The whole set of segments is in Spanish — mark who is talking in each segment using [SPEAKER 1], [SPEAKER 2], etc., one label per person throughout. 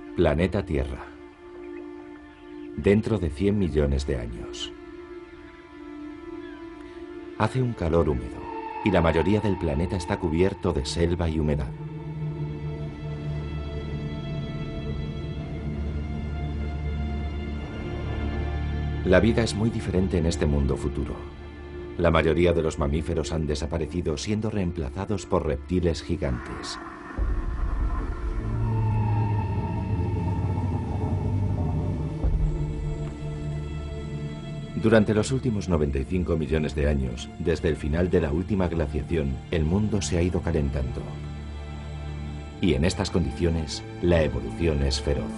[SPEAKER 1] Planeta Tierra. Dentro de 100 millones de años. Hace un calor húmedo y la mayoría del planeta está cubierto de selva y humedad. La vida es muy diferente en este mundo futuro. La mayoría de los mamíferos han desaparecido, siendo reemplazados por reptiles gigantes. Durante los últimos 95 millones de años, desde el final de la última glaciación, el mundo se ha ido calentando. Y en estas condiciones, la evolución es feroz.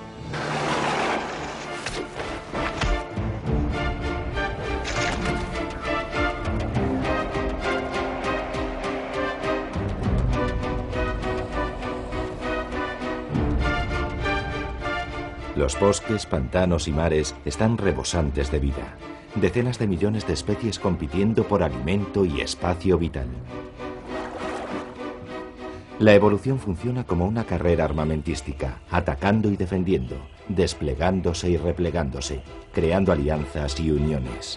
[SPEAKER 1] Los bosques, pantanos y mares están rebosantes de vida. Decenas de millones de especies compitiendo por alimento y espacio vital. La evolución funciona como una carrera armamentística, atacando y defendiendo, desplegándose y replegándose, creando alianzas y uniones.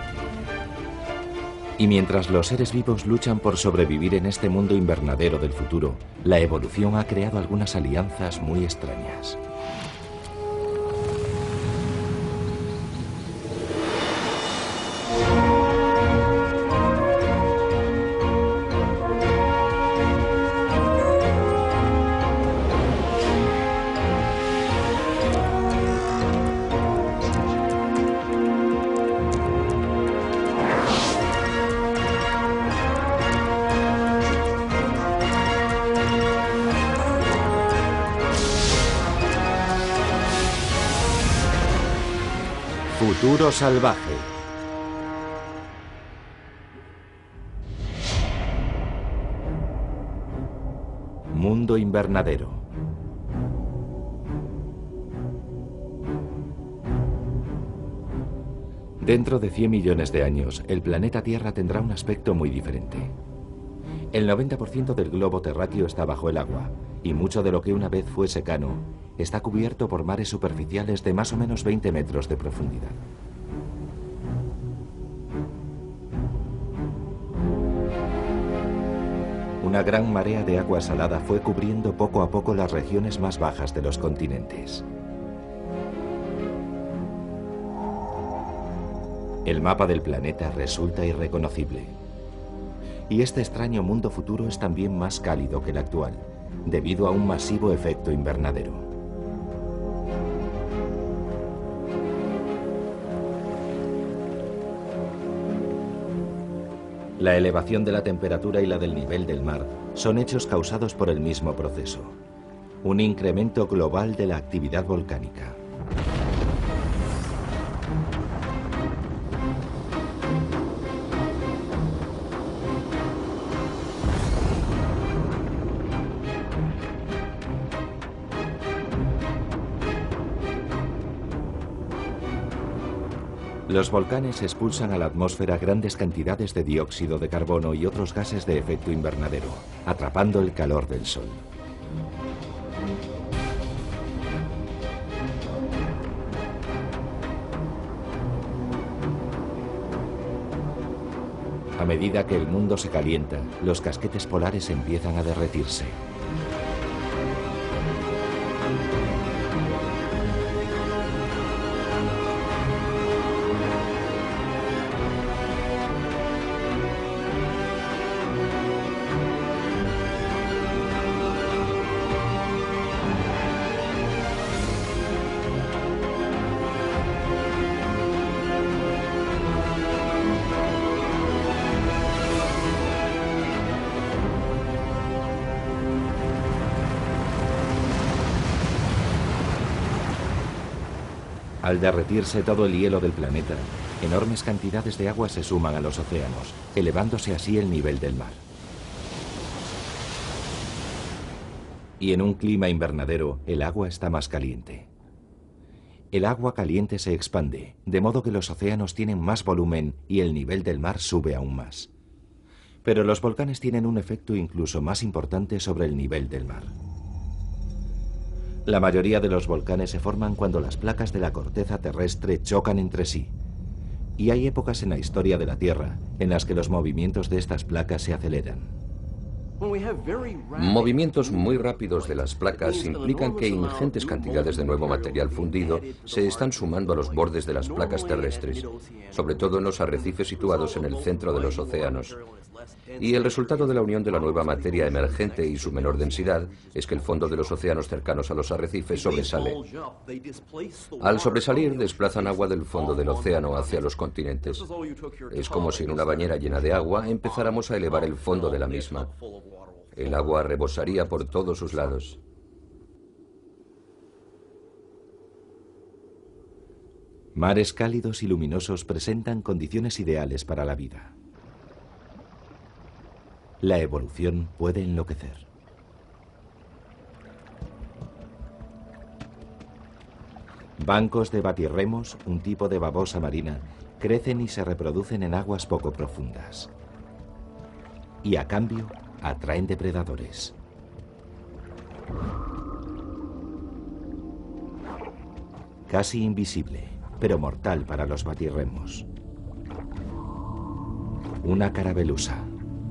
[SPEAKER 1] Y mientras los seres vivos luchan por sobrevivir en este mundo invernadero del futuro, la evolución ha creado algunas alianzas muy extrañas. Futuro salvaje. Mundo invernadero. Dentro de 100 millones de años, el planeta Tierra tendrá un aspecto muy diferente. El 90% del globo terráqueo está bajo el agua, y mucho de lo que una vez fue secano está cubierto por mares superficiales de más o menos 20 metros de profundidad. Una gran marea de agua salada fue cubriendo poco a poco las regiones más bajas de los continentes. El mapa del planeta resulta irreconocible. Y este extraño mundo futuro es también más cálido que el actual, debido a un masivo efecto invernadero. La elevación de la temperatura y la del nivel del mar son hechos causados por el mismo proceso, un incremento global de la actividad volcánica. Los volcanes expulsan a la atmósfera grandes cantidades de dióxido de carbono y otros gases de efecto invernadero, atrapando el calor del sol. A medida que el mundo se calienta, los casquetes polares empiezan a derretirse. Al derretirse todo el hielo del planeta, enormes cantidades de agua se suman a los océanos, elevándose así el nivel del mar. Y en un clima invernadero, el agua está más caliente. El agua caliente se expande, de modo que los océanos tienen más volumen y el nivel del mar sube aún más. Pero los volcanes tienen un efecto incluso más importante sobre el nivel del mar. La mayoría de los volcanes se forman cuando las placas de la corteza terrestre chocan entre sí. Y hay épocas en la historia de la Tierra en las que los movimientos de estas placas se aceleran.
[SPEAKER 2] Movimientos muy rápidos de las placas implican que ingentes cantidades de nuevo material fundido se están sumando a los bordes de las placas terrestres, sobre todo en los arrecifes situados en el centro de los océanos. Y el resultado de la unión de la nueva materia emergente y su menor densidad es que el fondo de los océanos cercanos a los arrecifes sobresale. Al sobresalir, desplazan agua del fondo del océano hacia los continentes. Es como si en una bañera llena de agua empezáramos a elevar el fondo de la misma. El agua rebosaría por todos sus lados.
[SPEAKER 1] Mares cálidos y luminosos presentan condiciones ideales para la vida. La evolución puede enloquecer. Bancos de batirremos, un tipo de babosa marina, crecen y se reproducen en aguas poco profundas. Y a cambio, atraen depredadores. Casi invisible, pero mortal para los batirremos. Una carabelusa.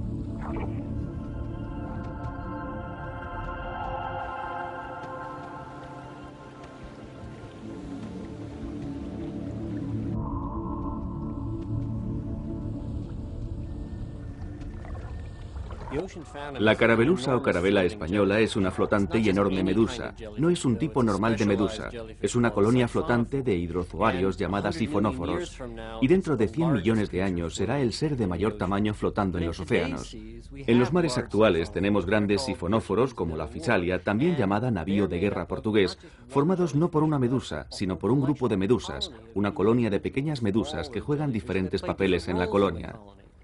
[SPEAKER 3] La carabelusa o carabela española es una flotante y enorme medusa. No es un tipo normal de medusa. Es una colonia flotante de hidrozoarios llamada sifonóforos. Y dentro de 100 millones de años será el ser de mayor tamaño flotando en los océanos. En los mares actuales tenemos grandes sifonóforos como la Fisalia, también llamada navío de guerra portugués, formados no por una medusa, sino por un grupo de medusas, una colonia de pequeñas medusas que juegan diferentes papeles en la colonia.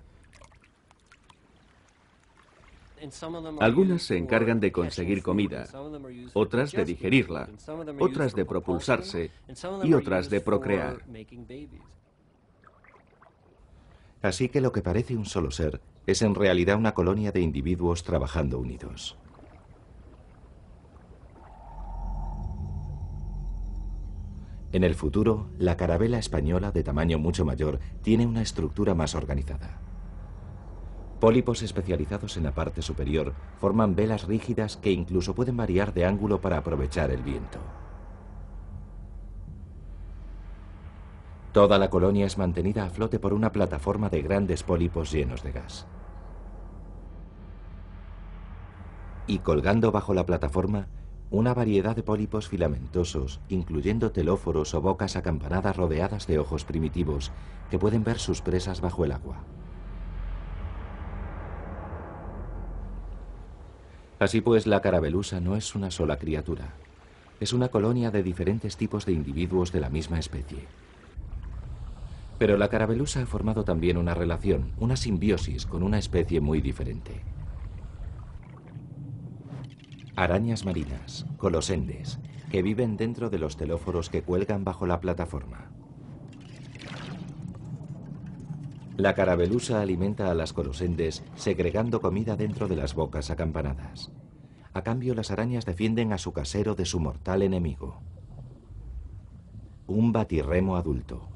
[SPEAKER 3] Algunas se encargan de conseguir comida, otras de digerirla, otras de propulsarse y otras de procrear.
[SPEAKER 1] Así que lo que parece un solo ser es en realidad una colonia de individuos trabajando unidos. En el futuro, la carabela española, de tamaño mucho mayor, tiene una estructura más organizada. Pólipos especializados en la parte superior forman velas rígidas que incluso pueden variar de ángulo para aprovechar el viento. Toda la colonia es mantenida a flote por una plataforma de grandes pólipos llenos de gas. Y colgando bajo la plataforma, una variedad de pólipos filamentosos, incluyendo telóforos o bocas acampanadas rodeadas de ojos primitivos, que pueden ver sus presas bajo el agua. Así pues, la carabelusa no es una sola criatura. Es una colonia de diferentes tipos de individuos de la misma especie. Pero la carabelusa ha formado también una relación, una simbiosis con una especie muy diferente. Arañas marinas, colosendes, que viven dentro de los telóforos que cuelgan bajo la plataforma. La carabelusa alimenta a las colosendes segregando comida dentro de las bocas acampanadas. A cambio, las arañas defienden a su casero de su mortal enemigo. Un batirremo adulto.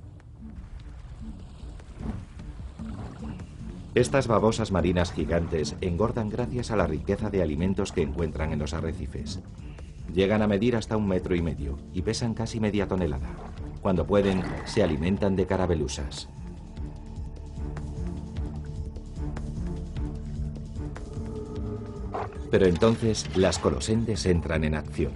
[SPEAKER 1] Estas babosas marinas gigantes engordan gracias a la riqueza de alimentos que encuentran en los arrecifes. Llegan a medir hasta 1,5 metros y pesan casi media tonelada. Cuando pueden, se alimentan de carabelusas. Pero entonces las colosendes entran en acción.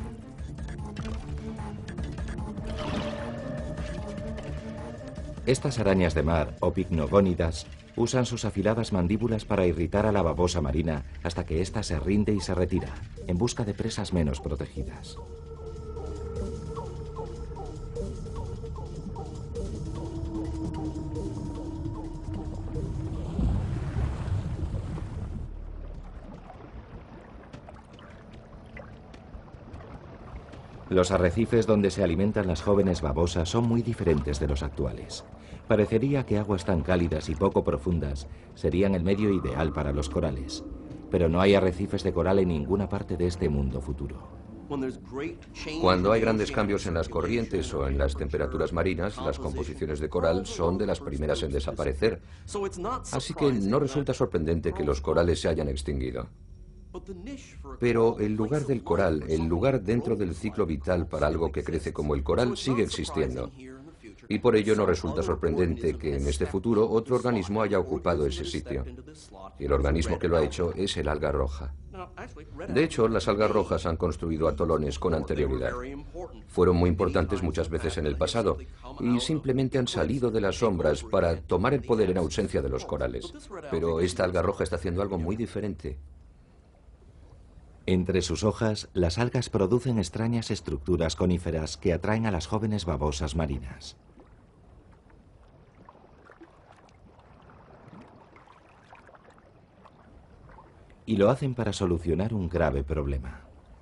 [SPEAKER 1] Estas arañas de mar, o picnogónidas, usan sus afiladas mandíbulas para irritar a la babosa marina hasta que ésta se rinde y se retira, en busca de presas menos protegidas. Los arrecifes donde se alimentan las jóvenes babosas son muy diferentes de los actuales. Parecería que aguas tan cálidas y poco profundas serían el medio ideal para los corales, pero no hay arrecifes de coral en ninguna parte de este mundo futuro.
[SPEAKER 2] Cuando hay grandes cambios en las corrientes o en las temperaturas marinas, las composiciones de coral son de las primeras en desaparecer. Así que no resulta sorprendente que los corales se hayan extinguido. Pero el lugar del coral, el lugar dentro del ciclo vital para algo que crece como el coral, sigue existiendo. Y por ello no resulta sorprendente que en este futuro otro organismo haya ocupado ese sitio. Y el organismo que lo ha hecho es el alga roja. De hecho, las algas rojas han construido atolones con anterioridad. Fueron muy importantes muchas veces en el pasado y simplemente han salido de las sombras para tomar el poder en ausencia de los corales. Pero esta alga roja está haciendo algo muy diferente.
[SPEAKER 1] Entre sus hojas, las algas producen extrañas estructuras coníferas que atraen a las jóvenes babosas marinas. Y lo hacen para solucionar un grave problema.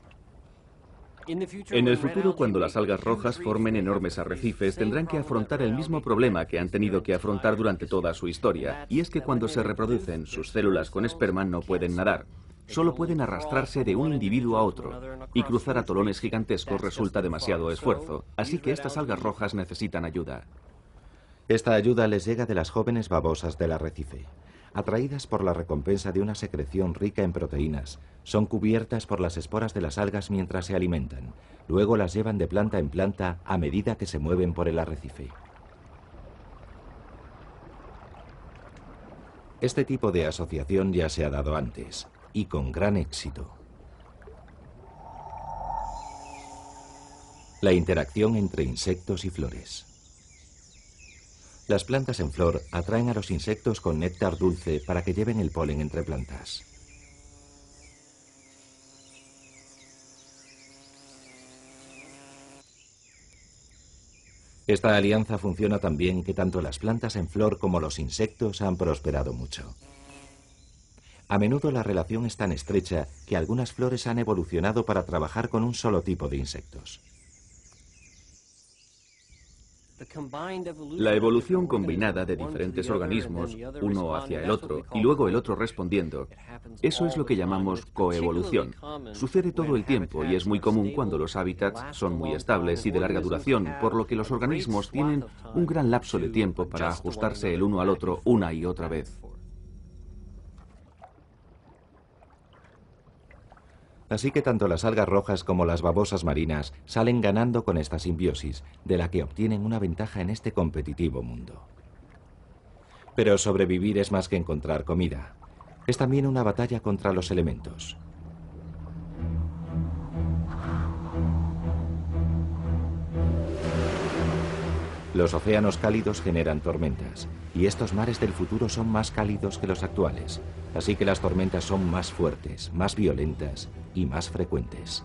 [SPEAKER 3] En el futuro, cuando las algas rojas formen enormes arrecifes, tendrán que afrontar el mismo problema que han tenido que afrontar durante toda su historia, y es que cuando se reproducen, sus células con esperma no pueden nadar. Solo pueden arrastrarse de un individuo a otro, y cruzar atolones gigantescos resulta demasiado esfuerzo, así que estas algas rojas necesitan ayuda.
[SPEAKER 1] Esta ayuda les llega de las jóvenes babosas del arrecife. Atraídas por la recompensa de una secreción rica en proteínas, son cubiertas por las esporas de las algas mientras se alimentan. Luego las llevan de planta en planta a medida que se mueven por el arrecife. Este tipo de asociación ya se ha dado antes, y con gran éxito. La interacción entre insectos y flores. Las plantas en flor atraen a los insectos con néctar dulce para que lleven el polen entre plantas. Esta alianza funciona tan bien que tanto las plantas en flor como los insectos han prosperado mucho. A menudo la relación es tan estrecha que algunas flores han evolucionado para trabajar con un solo tipo de insectos.
[SPEAKER 3] La evolución combinada de diferentes organismos, uno hacia el otro y luego el otro respondiendo, eso es lo que llamamos coevolución. Sucede todo el tiempo y es muy común cuando los hábitats son muy estables y de larga duración, por lo que los organismos tienen un gran lapso de tiempo para ajustarse el uno al otro una y otra vez.
[SPEAKER 1] Así que tanto las algas rojas como las babosas marinas salen ganando con esta simbiosis, de la que obtienen una ventaja en este competitivo mundo. Pero sobrevivir es más que encontrar comida. Es también una batalla contra los elementos. Los océanos cálidos generan tormentas, y estos mares del futuro son más cálidos que los actuales, así que las tormentas son más fuertes, más violentas y más frecuentes.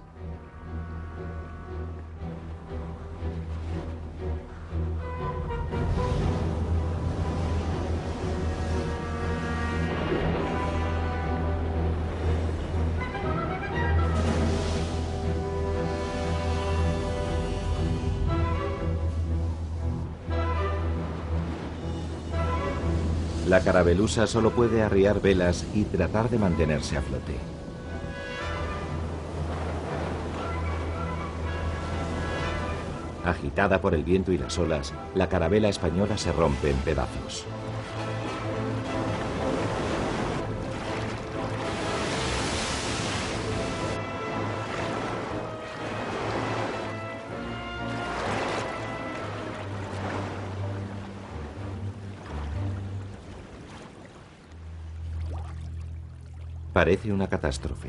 [SPEAKER 1] La carabelusa solo puede arriar velas y tratar de mantenerse a flote. Agitada por el viento y las olas, la carabela española se rompe en pedazos. Parece una catástrofe.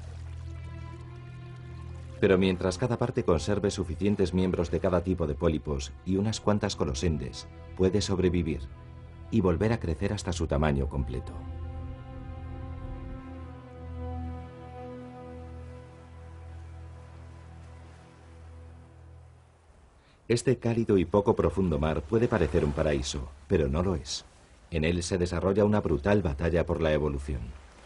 [SPEAKER 1] Pero mientras cada parte conserve suficientes miembros de cada tipo de pólipos y unas cuantas colosendes, puede sobrevivir y volver a crecer hasta su tamaño completo. Este cálido y poco profundo mar puede parecer un paraíso, pero no lo es. En él se desarrolla una brutal batalla por la evolución.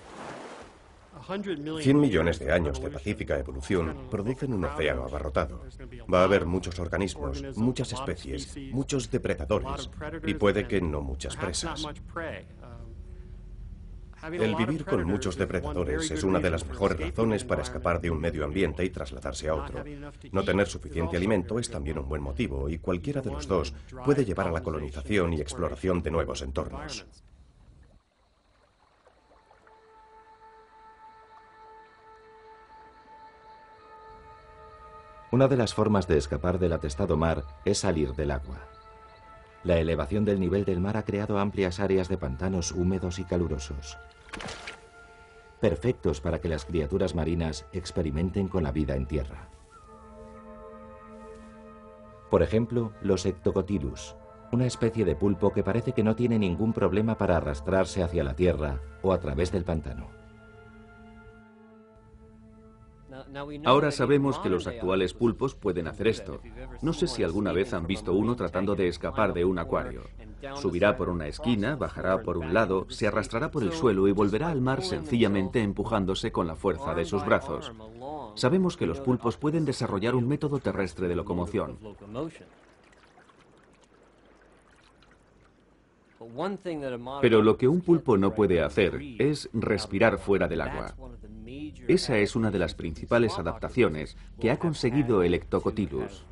[SPEAKER 4] 100 millones de años de pacífica evolución producen un océano abarrotado. Va a haber muchos organismos, muchas especies, muchos depredadores y puede que no muchas presas. El vivir con muchos depredadores es una de las mejores razones para escapar de un medio ambiente y trasladarse a otro. No tener suficiente alimento es también un buen motivo, y cualquiera de los dos puede llevar a la colonización y exploración de nuevos entornos.
[SPEAKER 1] Una de las formas de escapar del atestado mar es salir del agua. La elevación del nivel del mar ha creado amplias áreas de pantanos húmedos y calurosos, perfectos para que las criaturas marinas experimenten con la vida en tierra. Por ejemplo, los Ectocotilus, una especie de pulpo que parece que no tiene ningún problema para arrastrarse hacia la tierra o a través del pantano.
[SPEAKER 3] Ahora sabemos que los actuales pulpos pueden hacer esto. No sé si alguna vez han visto uno tratando de escapar de un acuario. Subirá por una esquina, bajará por un lado, se arrastrará por el suelo y volverá al mar sencillamente empujándose con la fuerza de sus brazos. Sabemos que los pulpos pueden desarrollar un método terrestre de locomoción. Pero lo que un pulpo no puede hacer es respirar fuera del agua. Esa es una de las principales adaptaciones que ha conseguido el Ectocotilus.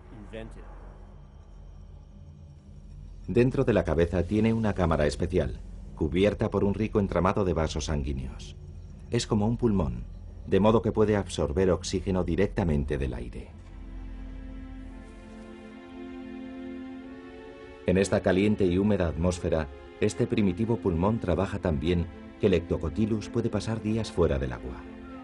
[SPEAKER 1] Dentro de la cabeza tiene una cámara especial, cubierta por un rico entramado de vasos sanguíneos. Es como un pulmón, de modo que puede absorber oxígeno directamente del aire. En esta caliente y húmeda atmósfera, este primitivo pulmón trabaja tan bien que el Ectocotilus puede pasar días fuera del agua.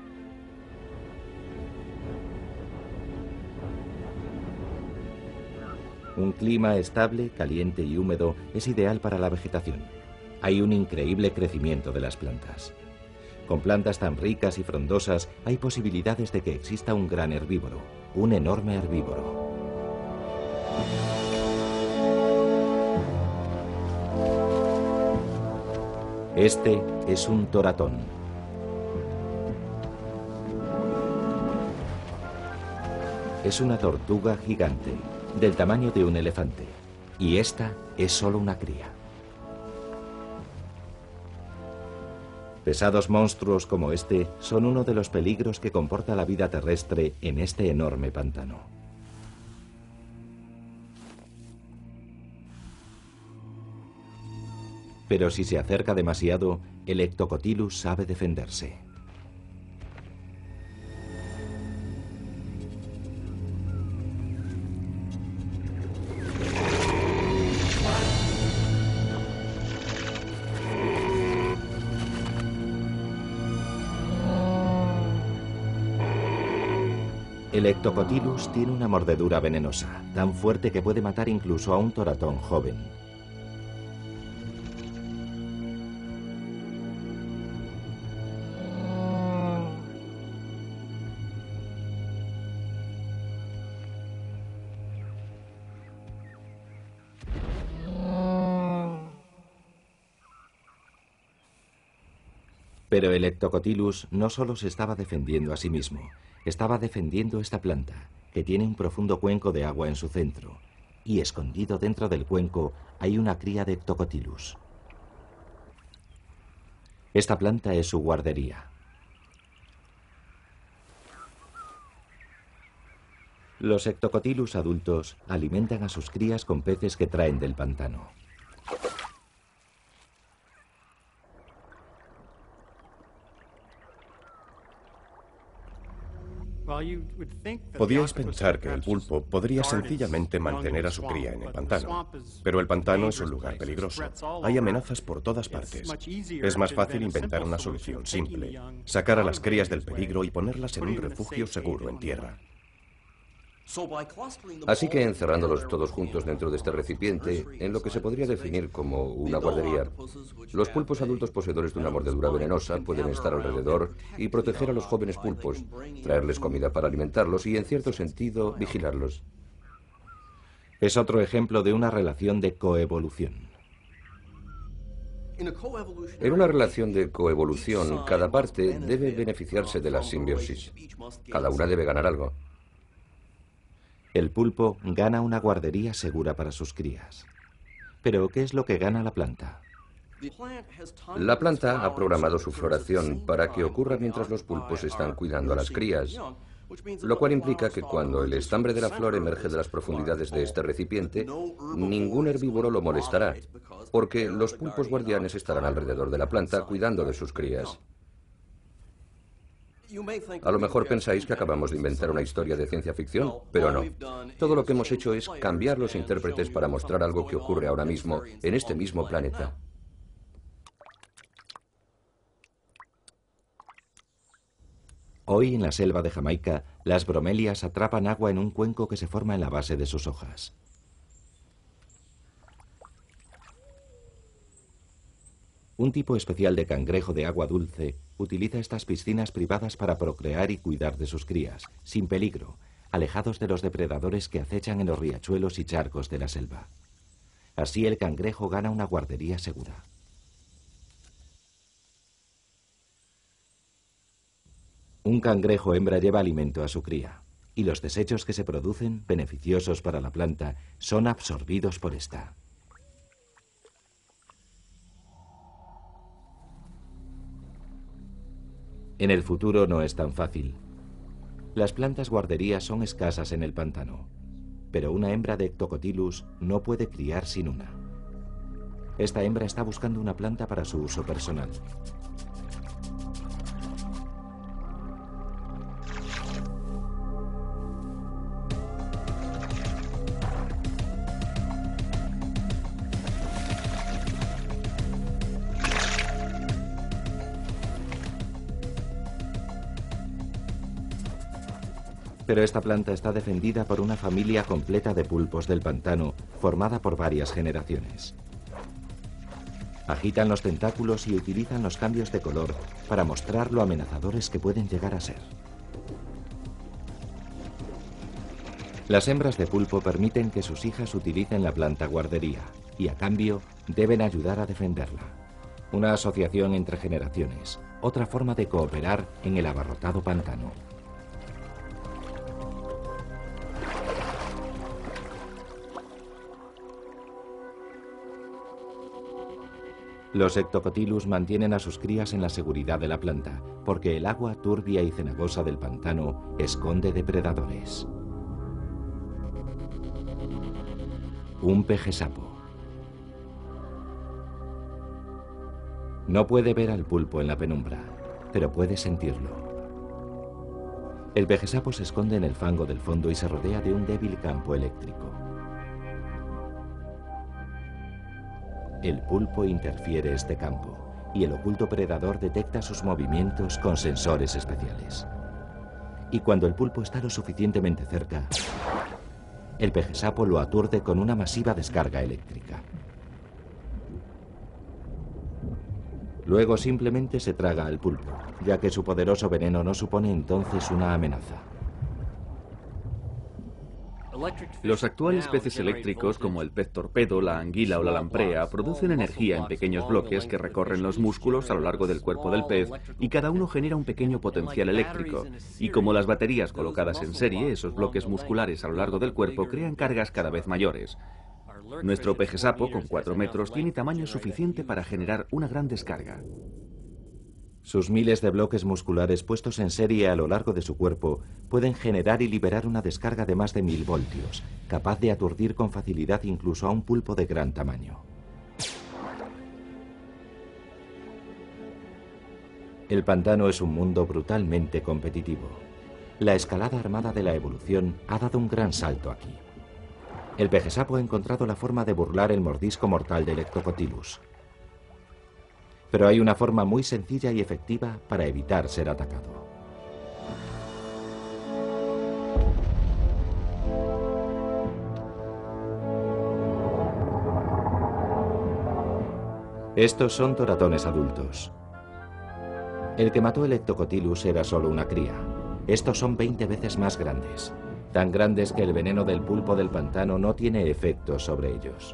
[SPEAKER 1] Un clima estable, caliente y húmedo es ideal para la vegetación. Hay un increíble crecimiento de las plantas. Con plantas tan ricas y frondosas, hay posibilidades de que exista un gran herbívoro, un enorme herbívoro. Este es un toratón. Es una tortuga gigante, del tamaño de un elefante, y esta es solo una cría. Pesados monstruos como este son uno de los peligros que comporta la vida terrestre en este enorme pantano. Pero si se acerca demasiado, el Ectocotilus sabe defenderse. El Ectocotilus tiene una mordedura venenosa, tan fuerte que puede matar incluso a un toratón joven. Pero el Ectocotilus no solo se estaba defendiendo a sí mismo, estaba defendiendo esta planta, que tiene un profundo cuenco de agua en su centro, y escondido dentro del cuenco hay una cría de Ectocotilus. Esta planta es su guardería. Los Ectocotilus adultos alimentan a sus crías con peces que traen del pantano.
[SPEAKER 4] Podíais pensar que el pulpo podría sencillamente mantener a su cría en el pantano, pero el pantano es un lugar peligroso. Hay amenazas por todas partes. Es más fácil inventar una solución simple, sacar a las crías del peligro y ponerlas en un refugio seguro en tierra.
[SPEAKER 2] Así que encerrándolos todos juntos dentro de este recipiente, en lo que se podría definir como una guardería, los pulpos adultos poseedores de una mordedura venenosa pueden estar alrededor y proteger a los jóvenes pulpos, traerles comida para alimentarlos y, en cierto sentido, vigilarlos.
[SPEAKER 1] Es otro ejemplo de una relación de coevolución.
[SPEAKER 2] En una relación de coevolución, cada parte debe beneficiarse de la simbiosis. Cada una debe ganar algo.
[SPEAKER 1] El pulpo gana una guardería segura para sus crías. Pero, ¿qué es lo que gana la planta?
[SPEAKER 2] La planta ha programado su floración para que ocurra mientras los pulpos están cuidando a las crías, lo cual implica que cuando el estambre de la flor emerge de las profundidades de este recipiente, ningún herbívoro lo molestará, porque los pulpos guardianes estarán alrededor de la planta cuidando de sus crías. A lo mejor pensáis que acabamos de inventar una historia de ciencia ficción, pero no. Todo lo que hemos hecho es cambiar los intérpretes para mostrar algo que ocurre ahora mismo en este mismo planeta.
[SPEAKER 1] Hoy en la selva de Jamaica, las bromelias atrapan agua en un cuenco que se forma en la base de sus hojas. Un tipo especial de cangrejo de agua dulce utiliza estas piscinas privadas para procrear y cuidar de sus crías, sin peligro, alejados de los depredadores que acechan en los riachuelos y charcos de la selva. Así el cangrejo gana una guardería segura. Un cangrejo hembra lleva alimento a su cría, y los desechos que se producen, beneficiosos para la planta, son absorbidos por esta. En el futuro no es tan fácil. Las plantas guarderías son escasas en el pantano, pero una hembra de Ectocotylus no puede criar sin una. Esta hembra está buscando una planta para su uso personal. Pero esta planta está defendida por una familia completa de pulpos del pantano, formada por varias generaciones. Agitan los tentáculos y utilizan los cambios de color para mostrar lo amenazadores que pueden llegar a ser. Las hembras de pulpo permiten que sus hijas utilicen la planta guardería y, a cambio, deben ayudar a defenderla. Una asociación entre generaciones, otra forma de cooperar en el abarrotado pantano. Los Ectocotylus mantienen a sus crías en la seguridad de la planta, porque el agua turbia y cenagosa del pantano esconde depredadores. Un pejesapo. No puede ver al pulpo en la penumbra, pero puede sentirlo. El pejesapo se esconde en el fango del fondo y se rodea de un débil campo eléctrico. El pulpo interfiere este campo y el oculto predador detecta sus movimientos con sensores especiales. Y cuando el pulpo está lo suficientemente cerca, el pejesapo lo aturde con una masiva descarga eléctrica. Luego simplemente se traga al pulpo, ya que su poderoso veneno no supone entonces una amenaza.
[SPEAKER 3] Los actuales peces eléctricos, como el pez torpedo, la anguila o la lamprea, producen energía en pequeños bloques que recorren los músculos a lo largo del cuerpo del pez y cada uno genera un pequeño potencial eléctrico. Y como las baterías colocadas en serie, esos bloques musculares a lo largo del cuerpo crean cargas cada vez mayores. Nuestro pejesapo, con 4 metros, tiene tamaño suficiente para generar una gran descarga.
[SPEAKER 1] Sus miles de bloques musculares puestos en serie a lo largo de su cuerpo pueden generar y liberar una descarga de más de 1000 voltios, capaz de aturdir con facilidad incluso a un pulpo de gran tamaño. El pantano es un mundo brutalmente competitivo. La escalada armada de la evolución ha dado un gran salto aquí. El pejesapo ha encontrado la forma de burlar el mordisco mortal del Ectocotylus. Pero hay una forma muy sencilla y efectiva para evitar ser atacado. Estos son toratones adultos. El que mató el Ectocotylus era solo una cría. Estos son 20 veces más grandes, tan grandes que el veneno del pulpo del pantano no tiene efecto sobre ellos.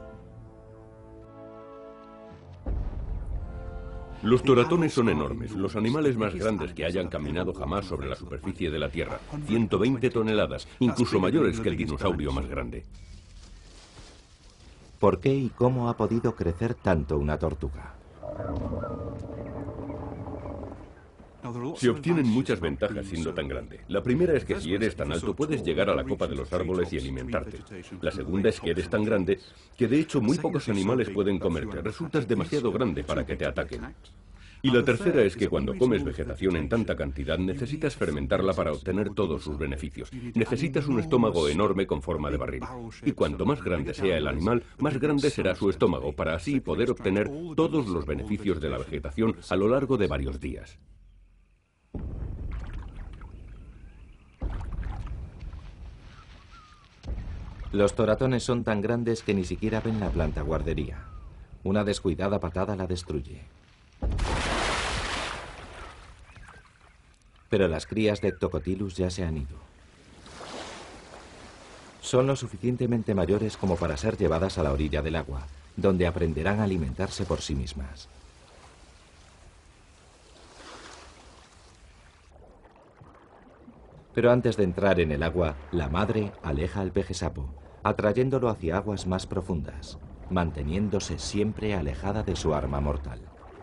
[SPEAKER 5] Los toratones son enormes, los animales más grandes que hayan caminado jamás sobre la superficie de la Tierra. 120 toneladas, incluso mayores que el dinosaurio más grande.
[SPEAKER 1] ¿Por qué y cómo ha podido crecer tanto una tortuga?
[SPEAKER 5] Se obtienen muchas ventajas siendo tan grande. La primera es que si eres tan alto puedes llegar a la copa de los árboles y alimentarte. La segunda es que eres tan grande que de hecho muy pocos animales pueden comerte. Resultas demasiado grande para que te ataquen. Y la tercera es que cuando comes vegetación en tanta cantidad necesitas fermentarla para obtener todos sus beneficios. Necesitas un estómago enorme con forma de barril. Y cuanto más grande sea el animal, más grande será su estómago para así poder obtener todos los beneficios de la vegetación a lo largo de varios días.
[SPEAKER 1] Los toratones son tan grandes que ni siquiera ven la planta guardería. Una descuidada patada la destruye. Pero las crías de Ectocotilus ya se han ido. Son lo suficientemente mayores como para ser llevadas a la orilla del agua, donde aprenderán a alimentarse por sí mismas. Pero antes de entrar en el agua, la madre aleja al pejesapo, atrayéndolo hacia aguas más profundas, manteniéndose siempre alejada de su arma mortal.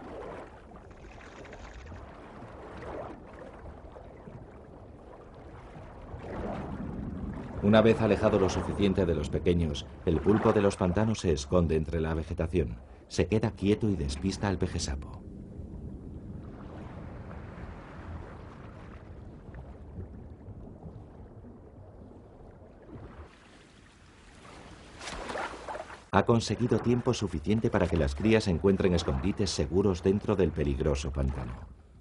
[SPEAKER 1] Una vez alejado lo suficiente de los pequeños, el pulpo de los pantanos se esconde entre la vegetación, se queda quieto y despista al pejesapo. Ha conseguido tiempo suficiente para que las crías encuentren escondites seguros dentro del peligroso pantano.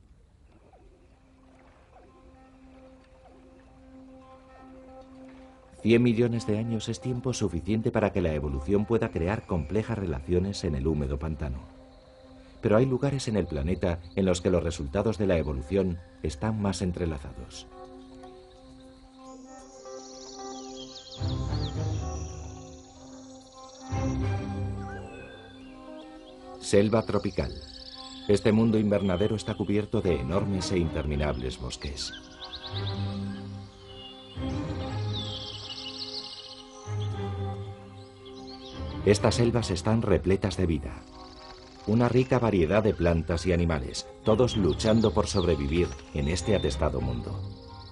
[SPEAKER 1] $100 millones de años es tiempo suficiente para que la evolución pueda crear complejas relaciones en el húmedo pantano. Pero hay lugares en el planeta en los que los resultados de la evolución están más entrelazados. Selva tropical. Este mundo invernadero está cubierto de enormes e interminables bosques. Estas selvas están repletas de vida. Una rica variedad de plantas y animales, todos luchando por sobrevivir en este atestado mundo.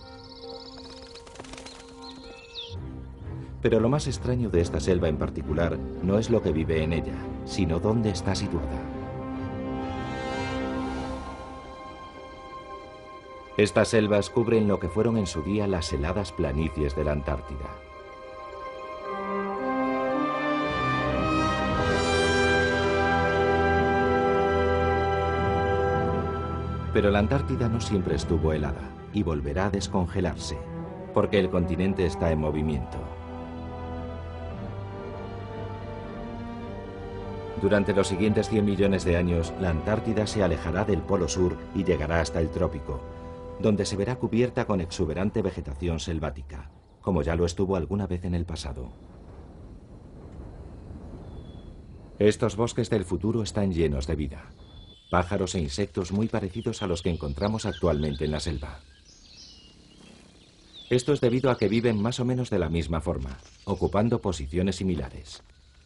[SPEAKER 1] Pero lo más extraño de esta selva en particular no es lo que vive en ella, sino dónde está situada. Estas selvas cubren lo que fueron en su día las heladas planicies de la Antártida. Pero la Antártida no siempre estuvo helada y volverá a descongelarse, porque el continente está en movimiento. Durante los siguientes 100 millones de años, la Antártida se alejará del Polo Sur y llegará hasta el trópico, donde se verá cubierta con exuberante vegetación selvática, como ya lo estuvo alguna vez en el pasado. Estos bosques del futuro están llenos de vida, pájaros e insectos muy parecidos a los que encontramos actualmente en la selva. Esto es debido a que viven más o menos de la misma forma, ocupando posiciones similares.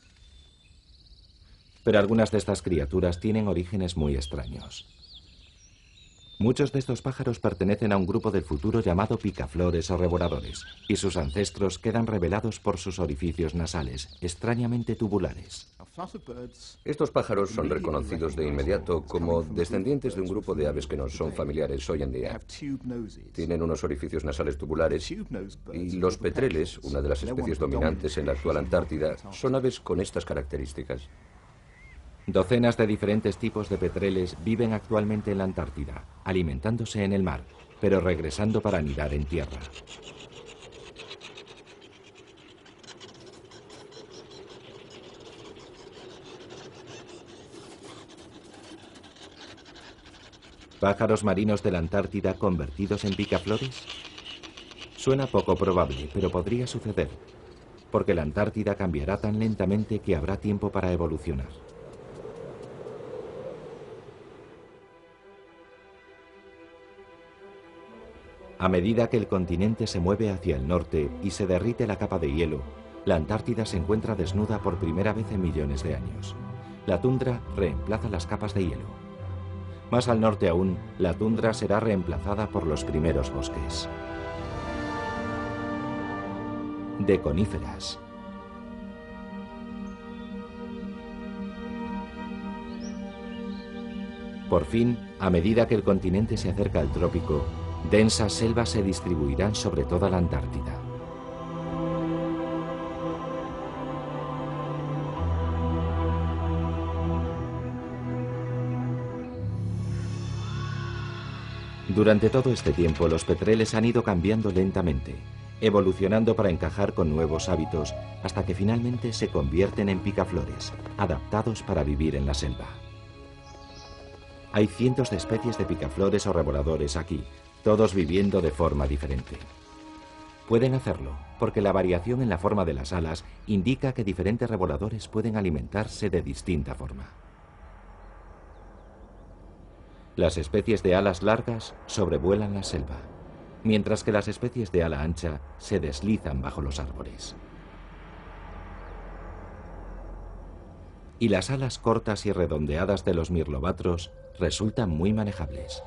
[SPEAKER 1] Pero algunas de estas criaturas tienen orígenes muy extraños. Muchos de estos pájaros pertenecen a un grupo del futuro llamado picaflores o revoradores, y sus ancestros quedan revelados por sus orificios nasales, extrañamente tubulares.
[SPEAKER 2] Estos pájaros son reconocidos de inmediato como descendientes de un grupo de aves que nos son familiares hoy en día. Tienen unos orificios nasales tubulares y los petreles, una de las especies dominantes en la actual Antártida, son aves con estas características.
[SPEAKER 1] Docenas de diferentes tipos de petreles viven actualmente en la Antártida, alimentándose en el mar, pero regresando para anidar en tierra. ¿Pájaros marinos de la Antártida convertidos en picaflores? Suena poco probable, pero podría suceder, porque la Antártida cambiará tan lentamente que habrá tiempo para evolucionar. A medida que el continente se mueve hacia el norte y se derrite la capa de hielo, la Antártida se encuentra desnuda por primera vez en millones de años. la tundra reemplaza las capas de hielo. Más al norte aún, la tundra será reemplazada por los primeros bosques de coníferas. Por fin, a medida que el continente se acerca al trópico, densas selvas se distribuirán sobre toda la Antártida. Durante todo este tiempo, los petreles han ido cambiando lentamente, evolucionando para encajar con nuevos hábitos, hasta que finalmente se convierten en picaflores, adaptados para vivir en la selva. Hay cientos de especies de picaflores o revoladores aquí, todos viviendo de forma diferente. Pueden hacerlo porque la variación en la forma de las alas indica que diferentes revoladores pueden alimentarse de distinta forma. Las especies de alas largas sobrevuelan la selva, mientras que las especies de ala ancha se deslizan bajo los árboles. Y las alas cortas y redondeadas de los mirlobatros resultan muy manejables,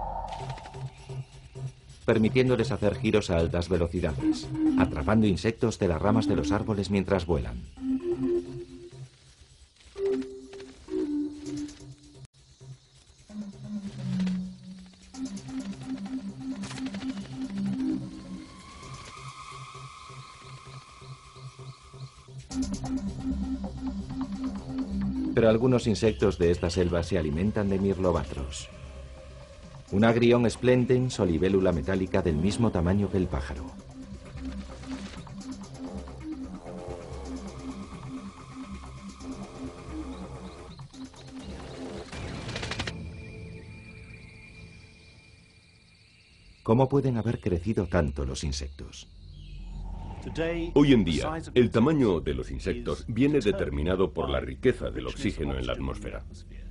[SPEAKER 1] permitiéndoles hacer giros a altas velocidades, atrapando insectos de las ramas de los árboles mientras vuelan. Pero algunos insectos de esta selva se alimentan de mirlobatros. Un agrión splendens o libélula metálica del mismo tamaño que el pájaro. ¿Cómo pueden haber crecido tanto los insectos?
[SPEAKER 5] Hoy en día, el tamaño de los insectos viene determinado por la riqueza del oxígeno en la atmósfera.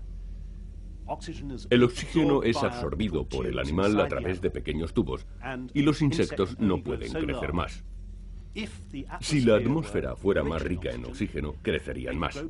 [SPEAKER 5] El oxígeno es absorbido por el animal a través de pequeños tubos y los insectos no pueden crecer más. Si la atmósfera fuera más rica en oxígeno, crecerían más.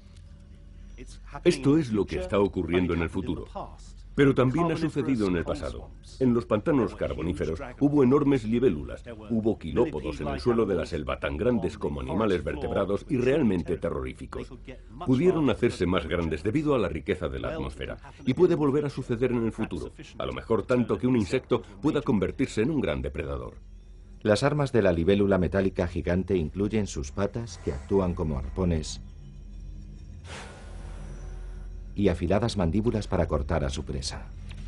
[SPEAKER 5] Esto es lo que está ocurriendo en el futuro. Pero también ha sucedido en el pasado. En los pantanos carboníferos hubo enormes libélulas, hubo quilópodos en el suelo de la selva tan grandes como animales vertebrados y realmente terroríficos. Pudieron hacerse más grandes debido a la riqueza de la atmósfera, y puede volver a suceder en el futuro, a lo mejor tanto que un insecto pueda convertirse en un gran depredador.
[SPEAKER 1] Las armas de la libélula metálica gigante incluyen sus patas, que actúan como arpones, y afiladas mandíbulas para cortar a su presa.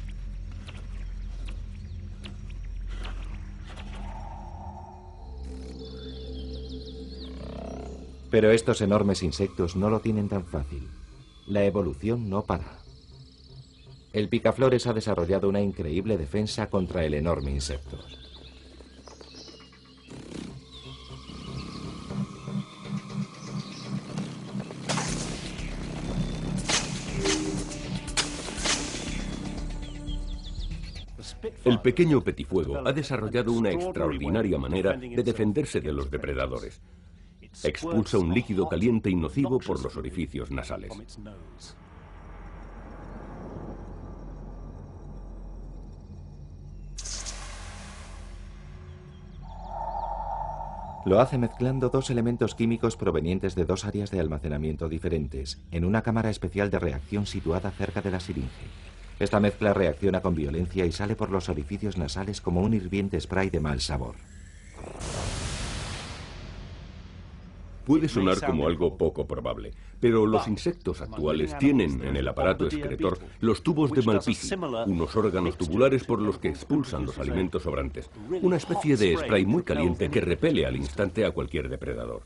[SPEAKER 1] Pero estos enormes insectos no lo tienen tan fácil. La evolución no para. El picaflores ha desarrollado una increíble defensa contra el enorme insecto.
[SPEAKER 5] El pequeño petifuego ha desarrollado una extraordinaria manera de defenderse de los depredadores. Expulsa un líquido caliente y nocivo por los orificios nasales.
[SPEAKER 1] Lo hace mezclando dos elementos químicos provenientes de dos áreas de almacenamiento diferentes, en una cámara especial de reacción situada cerca de la siringe. Esta mezcla reacciona con violencia y sale por los orificios nasales como un hirviente spray de mal sabor.
[SPEAKER 5] Puede sonar como algo poco probable, pero los insectos actuales tienen en el aparato excretor los tubos de Malpighi, unos órganos tubulares por los que expulsan los alimentos sobrantes, una especie de spray muy caliente que repele al instante a cualquier depredador.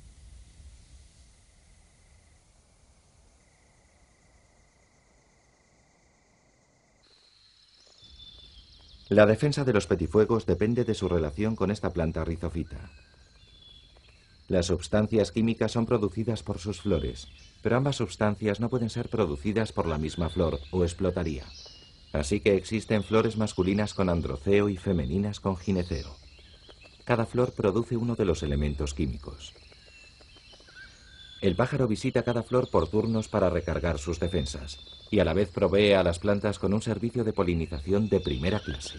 [SPEAKER 1] La defensa de los petifuegos depende de su relación con esta planta rizofita. Las sustancias químicas son producidas por sus flores, pero ambas sustancias no pueden ser producidas por la misma flor o explotaría. Así que existen flores masculinas con androceo y femeninas con gineceo. Cada flor produce uno de los elementos químicos. El pájaro visita cada flor por turnos para recargar sus defensas y a la vez provee a las plantas con un servicio de polinización de primera clase.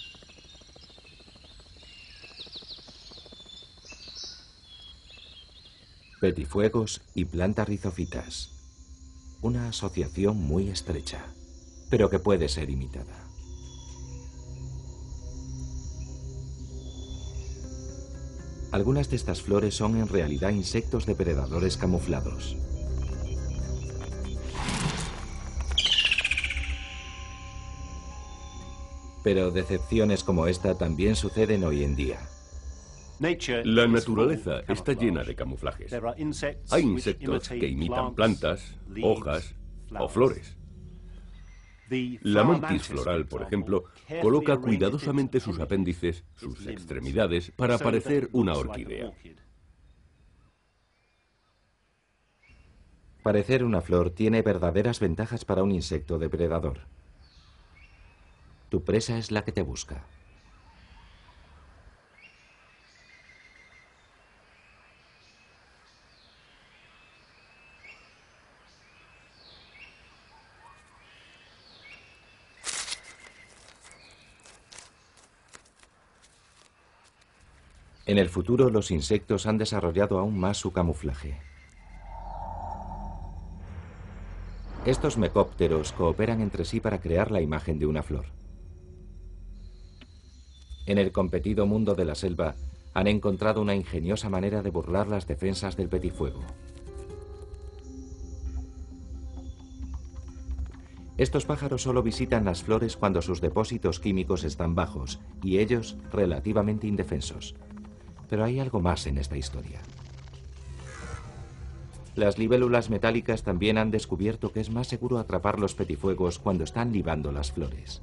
[SPEAKER 1] Petifuegos y plantas rizófitas. Una asociación muy estrecha, pero que puede ser imitada. Algunas de estas flores son en realidad insectos depredadores camuflados. Pero decepciones como esta también suceden hoy en día.
[SPEAKER 5] La naturaleza está llena de camuflajes. Hay insectos que imitan plantas, hojas o flores. La mantis floral, por ejemplo, coloca cuidadosamente sus apéndices, sus extremidades, para parecer una orquídea.
[SPEAKER 1] Parecer una flor tiene verdaderas ventajas para un insecto depredador. Tu presa es la que te busca. En el futuro, los insectos han desarrollado aún más su camuflaje. Estos mecópteros cooperan entre sí para crear la imagen de una flor. En el competido mundo de la selva, han encontrado una ingeniosa manera de burlar las defensas del petifuego. Estos pájaros solo visitan las flores cuando sus depósitos químicos están bajos y ellos relativamente indefensos. Pero hay algo más en esta historia. Las libélulas metálicas también han descubierto que es más seguro atrapar los petifuegos cuando están libando las flores.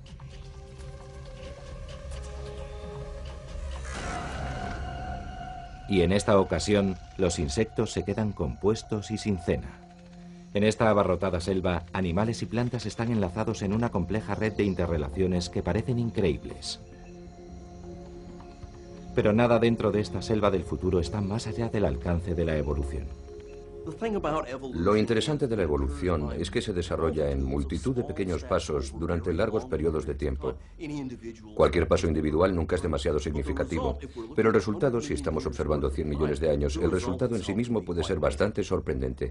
[SPEAKER 1] Y en esta ocasión, los insectos se quedan compuestos y sin cena. En esta abarrotada selva, animales y plantas están enlazados en una compleja red de interrelaciones que parecen increíbles. Pero nada dentro de esta selva del futuro está más allá del alcance de la evolución.
[SPEAKER 2] Lo interesante de la evolución es que se desarrolla en multitud de pequeños pasos durante largos periodos de tiempo. Cualquier paso individual nunca es demasiado significativo, pero el resultado, si estamos observando 100 millones de años, el resultado en sí mismo puede ser bastante sorprendente.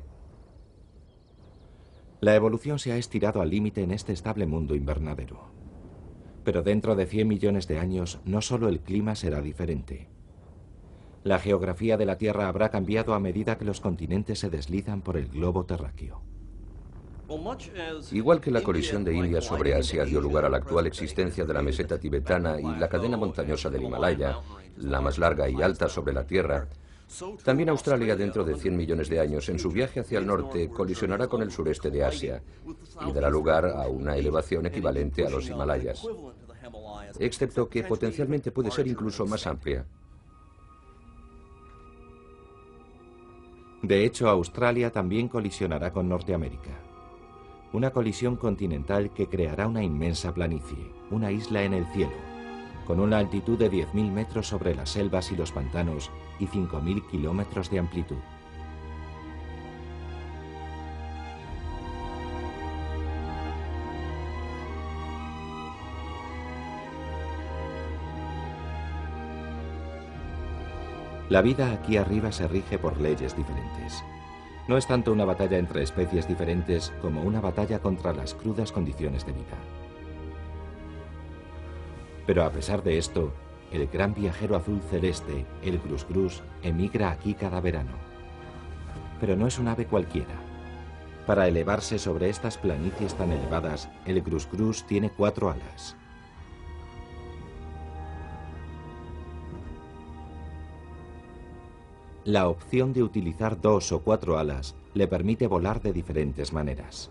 [SPEAKER 1] La evolución se ha estirado al límite en este estable mundo invernadero. Pero dentro de 100 millones de años, no solo el clima será diferente. La geografía de la Tierra habrá cambiado a medida que los continentes se deslizan por el globo terráqueo.
[SPEAKER 2] Igual que la colisión de India sobre Asia dio lugar a la actual existencia de la meseta tibetana y la cadena montañosa del Himalaya, la más larga y alta sobre la Tierra, también Australia dentro de 100 millones de años en su viaje hacia el norte colisionará con el sureste de Asia y dará lugar a una elevación equivalente a los Himalayas, excepto que potencialmente puede ser incluso más amplia.
[SPEAKER 1] De hecho, Australia también colisionará con Norteamérica. Una colisión continental que creará una inmensa planicie, una isla en el cielo, con una altitud de 10.000 metros sobre las selvas y los pantanos y 5.000 kilómetros de amplitud. La vida aquí arriba se rige por leyes diferentes. No es tanto una batalla entre especies diferentes como una batalla contra las crudas condiciones de vida. Pero a pesar de esto, el gran viajero azul celeste, el grus-grus, emigra aquí cada verano. Pero no es un ave cualquiera. Para elevarse sobre estas planicies tan elevadas, el grus-grus tiene 4 alas. La opción de utilizar 2 o 4 alas le permite volar de diferentes maneras.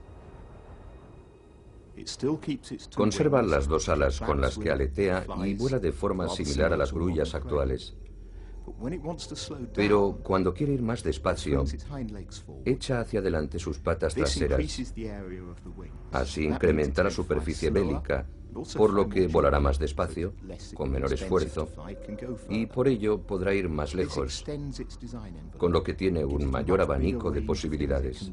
[SPEAKER 2] Conserva las 2 alas con las que aletea y vuela de forma similar a las grullas actuales. Pero cuando quiere ir más despacio, echa hacia adelante sus patas traseras. Así incrementa la superficie bélica, por lo que volará más despacio, con menor esfuerzo, y por ello podrá ir más lejos, con lo que tiene un mayor abanico de posibilidades.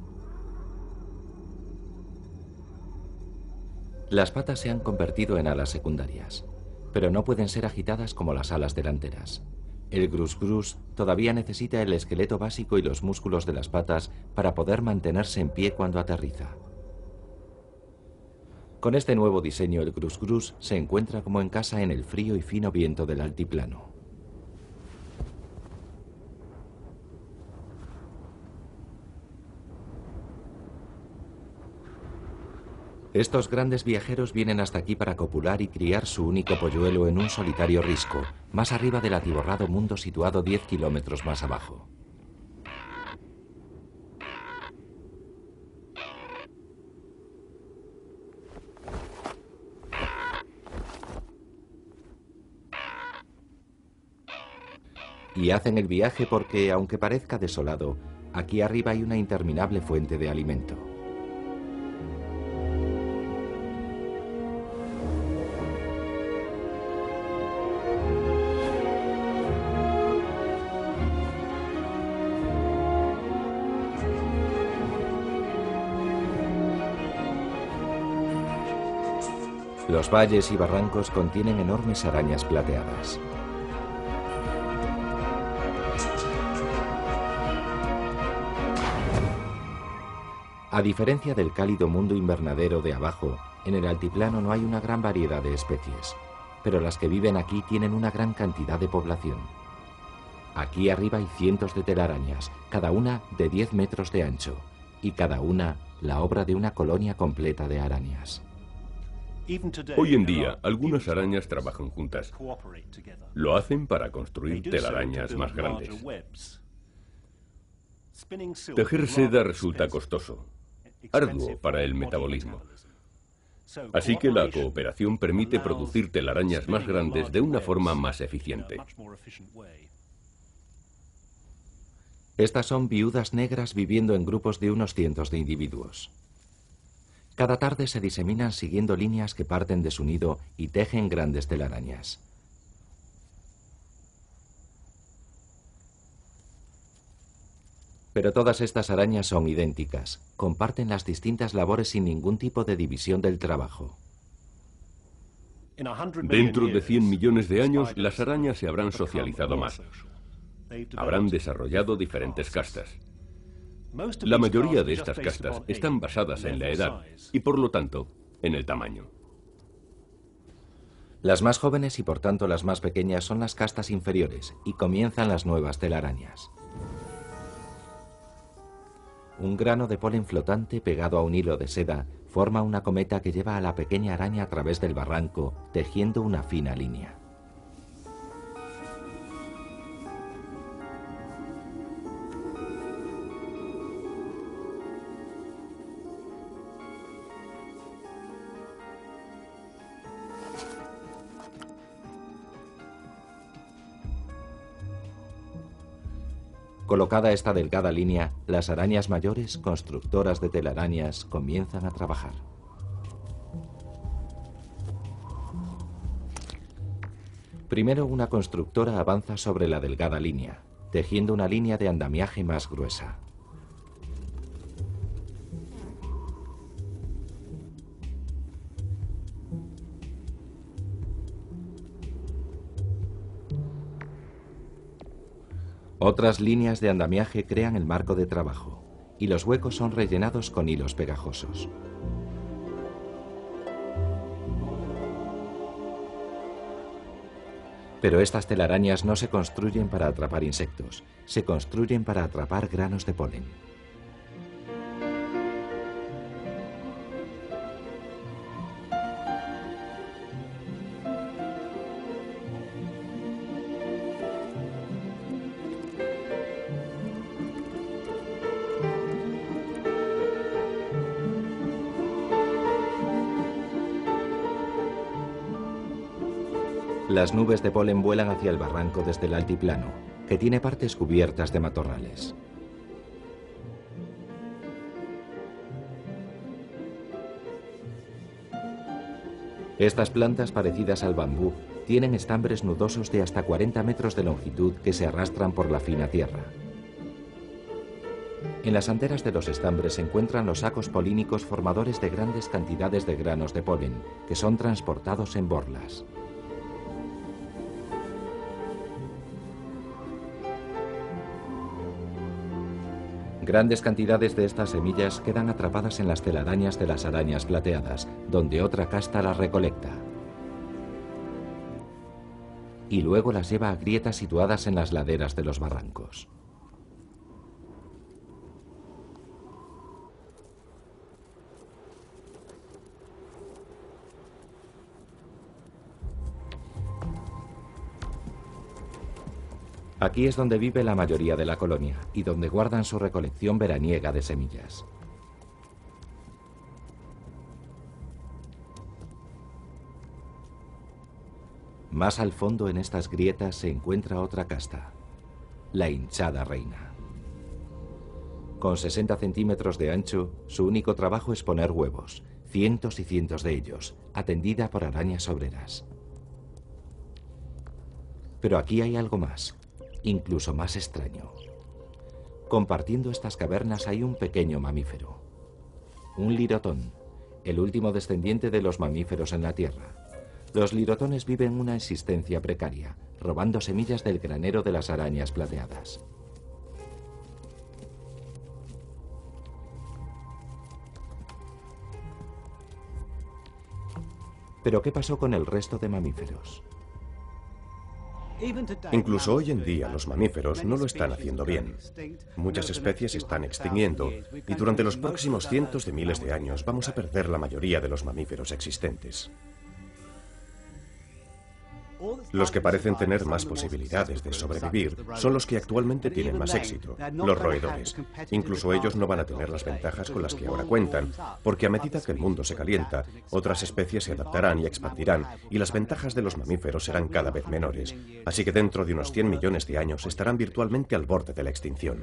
[SPEAKER 1] Las patas se han convertido en alas secundarias, pero no pueden ser agitadas como las alas delanteras. El grus-grus todavía necesita el esqueleto básico y los músculos de las patas para poder mantenerse en pie cuando aterriza. Con este nuevo diseño, el grus-grus se encuentra como en casa en el frío y fino viento del altiplano. Estos grandes viajeros vienen hasta aquí para copular y criar su único polluelo en un solitario risco, más arriba del atiborrado mundo situado 10 kilómetros más abajo. Y hacen el viaje porque, aunque parezca desolado, aquí arriba hay una interminable fuente de alimento. Los valles y barrancos contienen enormes arañas plateadas. A diferencia del cálido mundo invernadero de abajo, en el altiplano no hay una gran variedad de especies, pero las que viven aquí tienen una gran cantidad de población. Aquí arriba hay cientos de telarañas, cada una de 10 metros de ancho, y cada una la obra de una colonia completa de arañas.
[SPEAKER 5] Hoy en día, algunas arañas trabajan juntas. Lo hacen para construir telarañas más grandes. Tejer seda resulta costoso, arduo para el metabolismo. Así que la cooperación permite producir telarañas más grandes de una forma más eficiente.
[SPEAKER 1] Estas son viudas negras viviendo en grupos de unos cientos de individuos. Cada tarde se diseminan siguiendo líneas que parten de su nido y tejen grandes telarañas. Pero todas estas arañas son idénticas, comparten las distintas labores sin ningún tipo de división del trabajo.
[SPEAKER 5] Dentro de 100 millones de años, las arañas se habrán socializado más. Habrán desarrollado diferentes castas. La mayoría de estas castas están basadas en la edad y, por lo tanto, en el tamaño.
[SPEAKER 1] Las más jóvenes y por tanto las más pequeñas son las castas inferiores y comienzan las nuevas telarañas. Un grano de polen flotante pegado a un hilo de seda forma una cometa que lleva a la pequeña araña a través del barranco, tejiendo una fina línea. Colocada esta delgada línea, las arañas mayores, constructoras de telarañas, comienzan a trabajar. Primero una constructora avanza sobre la delgada línea, tejiendo una línea de andamiaje más gruesa. Otras líneas de andamiaje crean el marco de trabajo, y los huecos son rellenados con hilos pegajosos. Pero estas telarañas no se construyen para atrapar insectos, se construyen para atrapar granos de polen. Las nubes de polen vuelan hacia el barranco desde el altiplano, que tiene partes cubiertas de matorrales. Estas plantas parecidas al bambú tienen estambres nudosos de hasta 40 metros de longitud que se arrastran por la fina tierra. En las anteras de los estambres se encuentran los sacos polínicos formadores de grandes cantidades de granos de polen, que son transportados en borlas. Grandes cantidades de estas semillas quedan atrapadas en las telarañas de las arañas plateadas, donde otra casta las recolecta. Y luego las lleva a grietas situadas en las laderas de los barrancos. Aquí es donde vive la mayoría de la colonia y donde guardan su recolección veraniega de semillas. Más al fondo en estas grietas se encuentra otra casta, la hinchada reina. Con 60 centímetros de ancho, su único trabajo es poner huevos, cientos y cientos de ellos, atendida por arañas obreras. Pero aquí hay algo más. Incluso más extraño. Compartiendo estas cavernas hay un pequeño mamífero. Un lirotón, el último descendiente de los mamíferos en la Tierra. Los lirotones viven una existencia precaria, robando semillas del granero de las arañas plateadas. ¿Pero qué pasó con el resto de mamíferos?
[SPEAKER 4] Incluso hoy en día los mamíferos no lo están haciendo bien. Muchas especies se están extinguiendo y durante los próximos cientos de miles de años vamos a perder la mayoría de los mamíferos existentes. Los que parecen tener más posibilidades de sobrevivir son los que actualmente tienen más éxito, los roedores. Incluso ellos no van a tener las ventajas con las que ahora cuentan, porque a medida que el mundo se calienta, otras especies se adaptarán y expandirán, y las ventajas de los mamíferos serán cada vez menores. Así que dentro de unos 100 millones de años estarán virtualmente al borde de la extinción.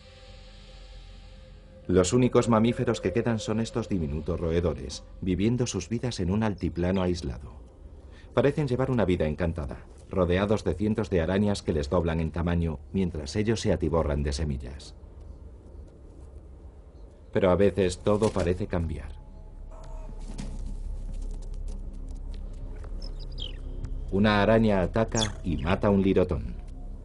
[SPEAKER 1] Los únicos mamíferos que quedan son estos diminutos roedores, viviendo sus vidas en un altiplano aislado. Parecen llevar una vida encantada, rodeados de cientos de arañas que les doblan en tamaño mientras ellos se atiborran de semillas. Pero a veces todo parece cambiar. Una araña ataca y mata a un lirotón.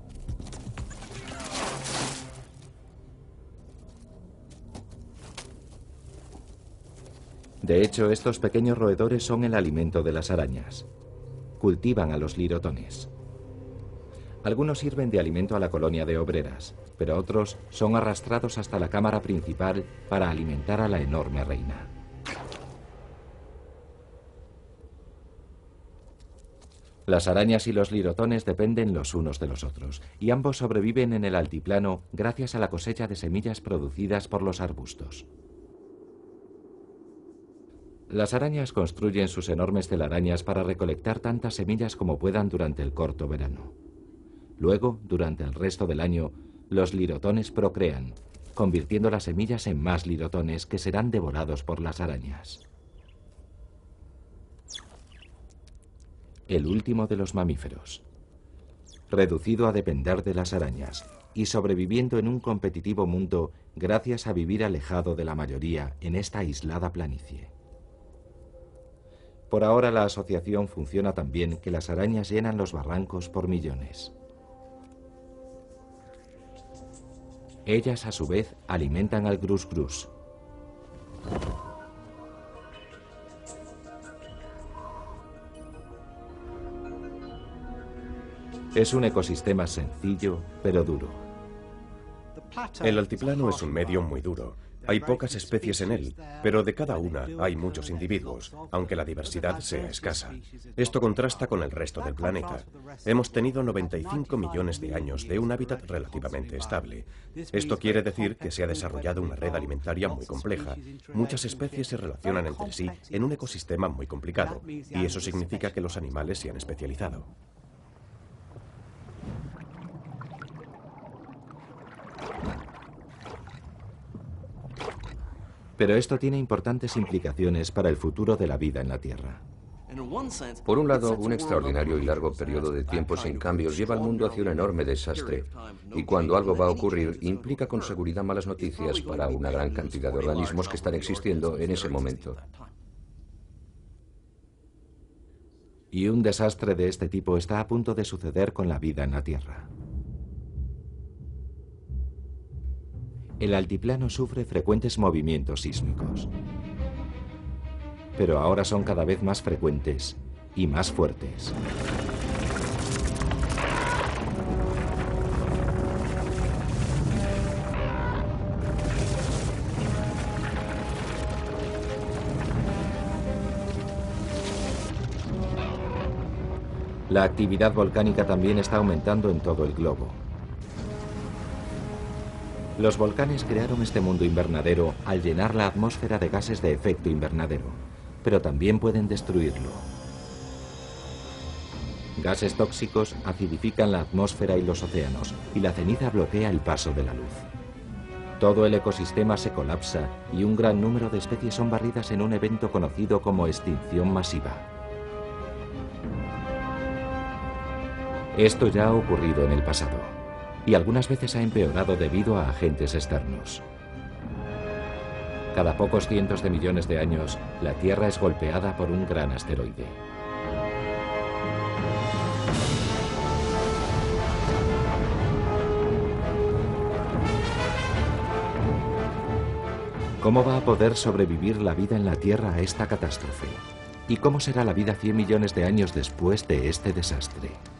[SPEAKER 1] De hecho, estos pequeños roedores son el alimento de las arañas. Cultivan a los lirotones. Algunos sirven de alimento a la colonia de obreras, pero otros son arrastrados hasta la cámara principal para alimentar a la enorme reina. Las arañas y los lirotones dependen los unos de los otros, y ambos sobreviven en el altiplano gracias a la cosecha de semillas producidas por los arbustos. Las arañas construyen sus enormes telarañas para recolectar tantas semillas como puedan durante el corto verano. Luego, durante el resto del año, los lirotones procrean, convirtiendo las semillas en más lirotones que serán devorados por las arañas. El último de los mamíferos, reducido a depender de las arañas y sobreviviendo en un competitivo mundo gracias a vivir alejado de la mayoría en esta aislada planicie. Por ahora la asociación funciona tan bien que las arañas llenan los barrancos por millones. Ellas, a su vez, alimentan al grus-grus. Es un ecosistema sencillo, pero duro.
[SPEAKER 4] El altiplano es un medio muy duro. Hay pocas especies en él, pero de cada una hay muchos individuos, aunque la diversidad sea escasa. Esto contrasta con el resto del planeta. Hemos tenido 95 millones de años de un hábitat relativamente estable. Esto quiere decir que se ha desarrollado una red alimentaria muy compleja. Muchas especies se relacionan entre sí en un ecosistema muy complicado, y eso significa que los animales se han especializado.
[SPEAKER 1] Pero esto tiene importantes implicaciones para el futuro de la vida en la Tierra.
[SPEAKER 2] Por un lado, un extraordinario y largo periodo de tiempo sin cambios lleva al mundo hacia un enorme desastre. Y cuando algo va a ocurrir, implica con seguridad malas noticias para una gran cantidad de organismos que están existiendo en ese momento.
[SPEAKER 1] Y un desastre de este tipo está a punto de suceder con la vida en la Tierra. El altiplano sufre frecuentes movimientos sísmicos. Pero ahora son cada vez más frecuentes y más fuertes. La actividad volcánica también está aumentando en todo el globo. Los volcanes crearon este mundo invernadero al llenar la atmósfera de gases de efecto invernadero, pero también pueden destruirlo. Gases tóxicos acidifican la atmósfera y los océanos, y la ceniza bloquea el paso de la luz. Todo el ecosistema se colapsa y un gran número de especies son barridas en un evento conocido como extinción masiva. Esto ya ha ocurrido en el pasado, y algunas veces ha empeorado debido a agentes externos. Cada pocos cientos de millones de años, la Tierra es golpeada por un gran asteroide. ¿Cómo va a poder sobrevivir la vida en la Tierra a esta catástrofe? ¿Y cómo será la vida 100 millones de años después de este desastre?